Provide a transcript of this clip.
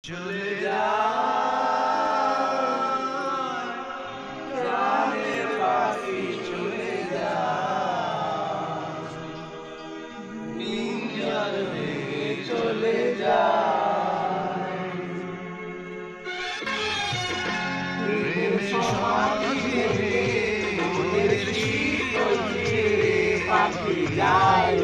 চলে যায় প্রাণের পাখি চলে যায় পিঞ্জর ভেঙে চলে যায় প্রেমের সমাধি ভেঙে মনের শীতল ছেড়ে পাখি যায়